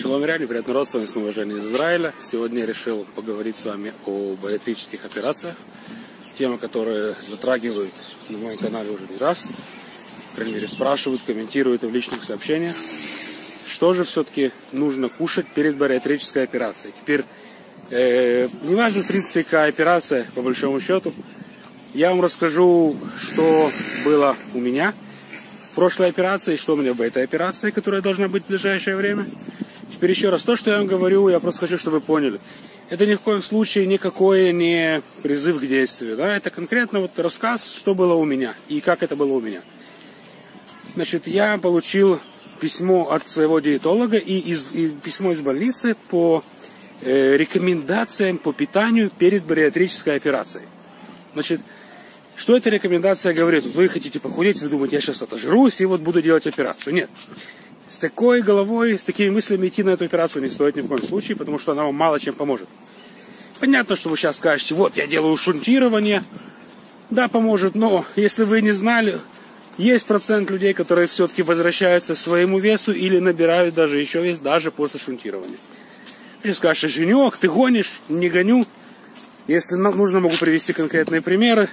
Шалом Ряни, привет народ, с вами снова Женя из Израиля. Сегодня я решил поговорить с вами о бариатрических операциях. Тема, которая затрагивает на моем канале уже не раз. По крайней мере, спрашивают, комментируют в личных сообщениях. Что же все-таки нужно кушать перед бариатрической операцией? Теперь, не важно, в принципе, какая операция, по большому счету. Я вам расскажу, что было у меня в прошлой операции, что у меня в этой операции, которая должна быть в ближайшее время. Теперь еще раз, то, что я вам говорю, я просто хочу, чтобы вы поняли. Это ни в коем случае никакой не призыв к действию. Да? Это конкретно вот рассказ, что было у меня и как это было у меня. Значит, я получил письмо от своего диетолога и письмо из больницы по рекомендациям по питанию перед бариатрической операцией. Значит, что эта рекомендация говорит? Вот вы хотите похудеть, вы думаете, я сейчас отожрусь и вот буду делать операцию. Нет. С такой головой, с такими мыслями идти на эту операцию не стоит ни в коем случае, потому что она вам мало чем поможет. Понятно, что вы сейчас скажете, вот я делаю шунтирование. Да, поможет, но если вы не знали, есть процент людей, которые все-таки возвращаются к своему весу или набирают даже еще вес, даже после шунтирования. Вы скажете, Женек, ты гонишь? Не гоню. Если нужно, могу привести конкретные примеры.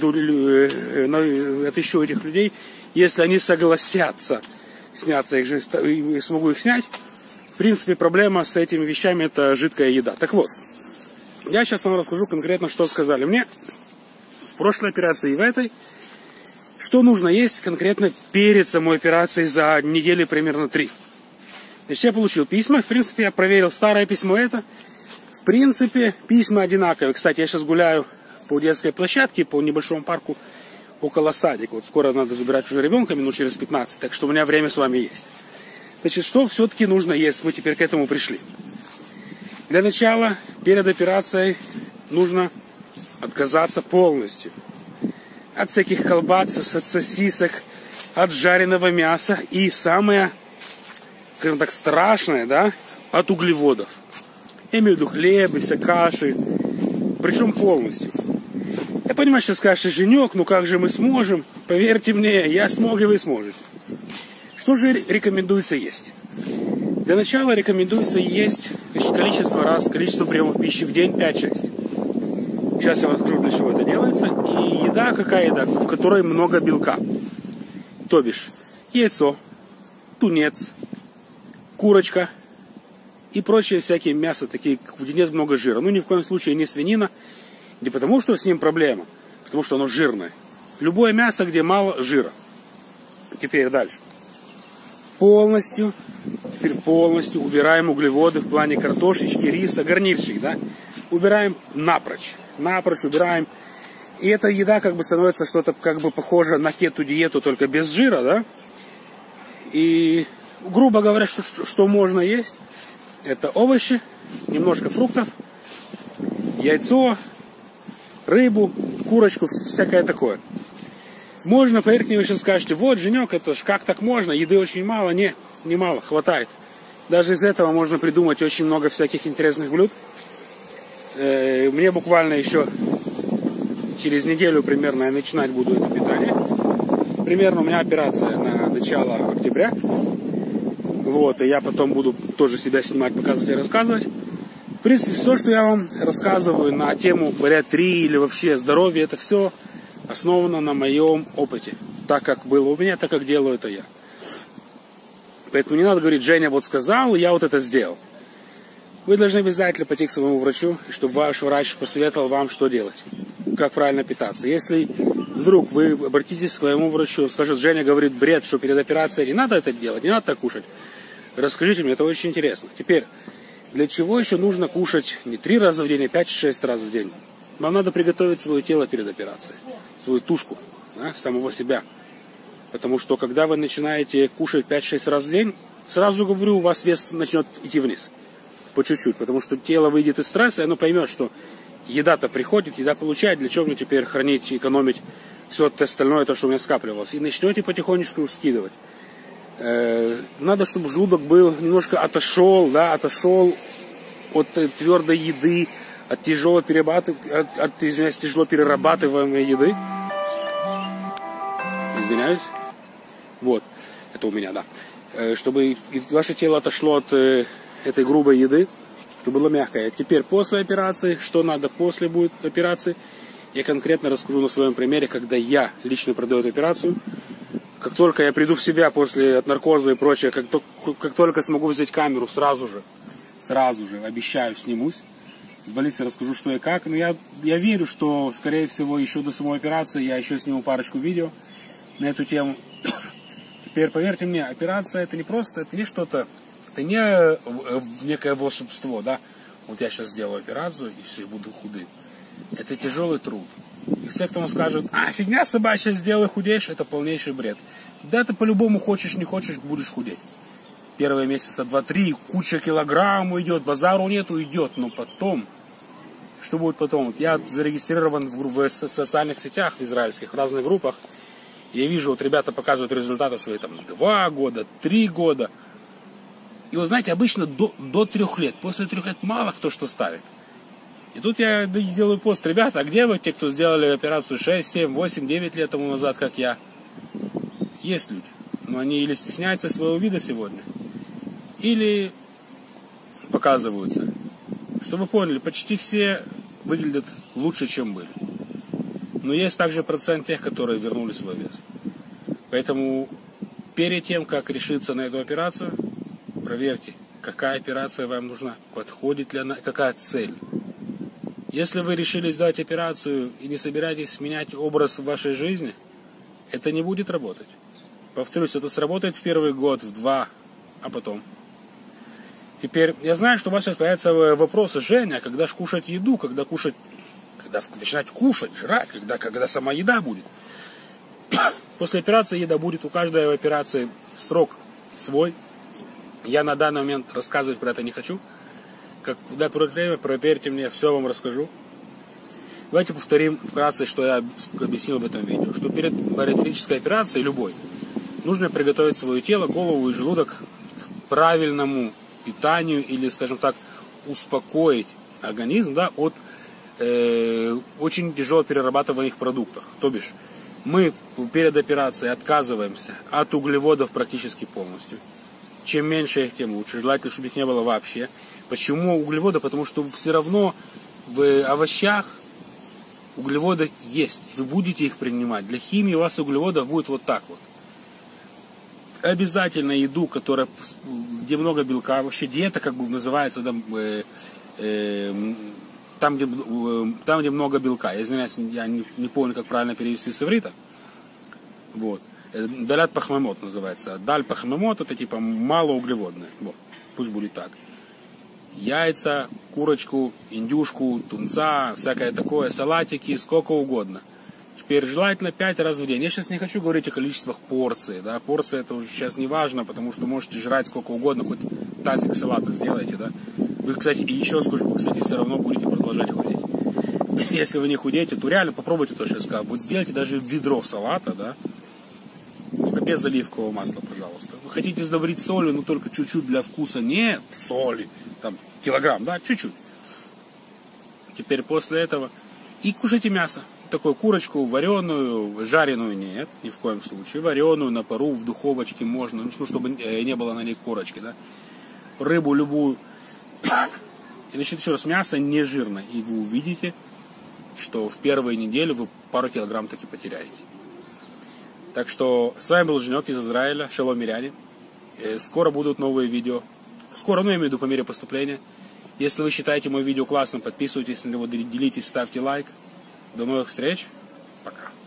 Отыщу этих людей. Если они согласятся сняться, и смогу их снять. В принципе, проблема с этими вещами – это жидкая еда. Так вот, я сейчас вам расскажу конкретно, что сказали мне в прошлой операции и в этой. Что нужно есть конкретно перед самой операцией за недели примерно 3. Значит, я получил письма. В принципе, я проверил старое письмо это. В принципе, письма одинаковые. Кстати, я сейчас гуляю по детской площадке, по небольшому парку около садика. Вот скоро надо забирать уже ребенка, минут через 15. Так что у меня время с вами есть. Значит, что все-таки нужно есть? Мы теперь к этому пришли. Для начала, перед операцией, нужно отказаться полностью от всяких колбас, от сосисок, от жареного мяса. И самое, скажем так, страшное, да, от углеводов. Я имею в виду хлеб, каши. Причем полностью. Я понимаю, что скажешь, Женек, ну как же мы сможем? Поверьте мне, я смог, и вы сможете. Что же рекомендуется есть? Для начала рекомендуется есть количество приемов пищи в день 5-6. Сейчас я вам расскажу, для чего это делается. И еда, какая еда? В которой много белка. То бишь, яйцо, тунец, курочка и прочие всякие мясо, такие, где нет много жира. Ну, ни в коем случае не свинина. Не потому, что с ним проблема, потому что оно жирное. Любое мясо, где мало жира. Теперь дальше. Полностью убираем углеводы в плане картошечки, риса, гарнирчик, да? Убираем напрочь. Напрочь убираем. И эта еда как бы становится что-то как бы похоже на кету-диету, только без жира, да? И, грубо говоря, что можно есть? Это овощи, немножко фруктов, яйцо, рыбу, курочку, всякое такое. Можно, поверьте мне, вы сейчас скажете, вот, Женек, это ж как так можно, еды очень мало. Не мало, хватает. Даже из этого можно придумать очень много всяких интересных блюд. Мне буквально еще через неделю примерно я начинать буду это питание. Примерно у меня операция на начало октября. Вот, и я потом буду тоже себя снимать, показывать и рассказывать. В принципе, все, что я вам рассказываю на тему бариатрии или вообще здоровья, это все основано на моем опыте. Так как было у меня, так как делаю это я. Поэтому не надо говорить, Женя вот сказал, я вот это сделал. Вы должны обязательно пойти к своему врачу, чтобы ваш врач посоветовал вам, что делать. Как правильно питаться. Если вдруг вы обратитесь к своему врачу, скажет, Женя говорит бред, что перед операцией не надо это делать, не надо так кушать. Расскажите мне, это очень интересно. Теперь, для чего еще нужно кушать не 3 раза в день, а 5-6 раз в день? Вам надо приготовить свое тело перед операцией, свою тушку, да, самого себя. Потому что, когда вы начинаете кушать 5-6 раз в день, сразу говорю, у вас вес начнет идти вниз. По чуть-чуть. Потому что тело выйдет из стресса, и оно поймет, что еда-то приходит, еда получает, для чего мне теперь хранить, экономить все это остальное, то, что у меня скапливалось. И начнете потихонечку скидывать. Надо, чтобы желудок был немножко отошел от твердой еды, от тяжело перерабатываемой еды. Извиняюсь. Вот. Это у меня, да. Чтобы ваше тело отошло от этой грубой еды, чтобы было мягкое. Теперь после операции, что надо после будет операции, я конкретно расскажу на своем примере, когда я лично продаю эту операцию. Как только я приду в себя после от наркоза и прочее, как только смогу взять камеру, сразу же, обещаю, снимусь. С больницы расскажу, что и как. Но я верю, что, скорее всего, еще до самой операции я еще сниму парочку видео на эту тему. Теперь, поверьте мне, операция это не просто, это не что-то, это не некое волшебство, да. Вот я сейчас сделаю операцию и все, буду худым. Это тяжелый труд. И все, кто вам скажет, фигня собачья, сделай, худеешь, это полнейший бред. Да ты по-любому хочешь, не хочешь, будешь худеть. Первые месяца 2-3, куча килограмм уйдет, базару нету, идет, но потом, что будет потом? Вот я зарегистрирован в социальных сетях в израильских, в разных группах. Я вижу, вот ребята показывают результаты свои там 2 года, 3 года. И вот знаете, обычно до 3 лет, после 3 лет мало кто что ставит. И тут я делаю пост, ребята, а где вы, те, кто сделали операцию 6, 7, 8, 9 лет тому назад, как я? Есть люди, но они или стесняются своего вида сегодня, или показываются. Чтобы вы поняли, почти все выглядят лучше, чем были. Но есть также процент тех, которые вернули свой вес. Поэтому перед тем, как решиться на эту операцию, проверьте, какая операция вам нужна, подходит ли она, какая цель. Если вы решили сделать операцию и не собираетесь менять образ в вашей жизни, это не будет работать. Повторюсь, это сработает в первый год, в 2, а потом. Теперь, я знаю, что у вас сейчас появятся вопросы, Женя, когда же кушать еду, когда начинать кушать, жрать, когда сама еда будет. После операции еда будет, у каждой операции срок свой. Я на данный момент рассказывать про это не хочу. Когда пройдет время, проверьте мне, все вам расскажу. Давайте повторим вкратце, что я объяснил в этом видео. Что перед бариатрической операцией, любой, нужно приготовить свое тело, голову и желудок к правильному питанию или, скажем так, успокоить организм, да, от очень тяжело перерабатываемых продуктов. То бишь, мы перед операцией отказываемся от углеводов практически полностью. Чем меньше их, тем лучше. Желательно, чтобы их не было вообще. Почему углеводы? Потому что все равно в овощах углеводы есть. Вы будете их принимать. Для химии у вас углеводов будет вот так вот. Обязательно еду, где много белка. Вообще диета как бы называется там, где много белка. Я извиняюсь, я не помню, как правильно перевести с иврита. Вот. Далят пахмамот называется. Даль пахмамот это типа малоуглеводное. Вот. Пусть будет так. Яйца, курочку, индюшку, тунца, всякое такое, салатики, сколько угодно. Теперь желательно 5 раз в день. Я сейчас не хочу говорить о количествах порций. Да? Порции это уже сейчас не важно, потому что можете жрать сколько угодно, хоть тазик салата сделайте. Да? Вы, кстати, и еще скажу, вы, кстати, все равно будете продолжать худеть. Если вы не худеете, то реально попробуйте то, что я сказал. Вот сделайте даже ведро салата, да? Только без оливкового масла, пожалуйста. Вы хотите сдобрить солью, но только чуть-чуть для вкуса. Не соли, там, килограмм, да, чуть-чуть. Теперь после этого и кушайте мясо. Такую курочку вареную, жареную нет, ни в коем случае. Вареную на пару, в духовочке можно, ну, чтобы не было на ней корочки, да. Рыбу любую. И значит, еще раз, мясо не жирное. И вы увидите, что в первые недели вы пару килограмм таки потеряете. Так что с вами был Женек из Израиля, шалом миряне. Скоро будут новые видео. Скоро, ну я имею в виду по мере поступления. Если вы считаете мое видео классным, подписывайтесь на него, делитесь, ставьте лайк. До новых встреч. Пока.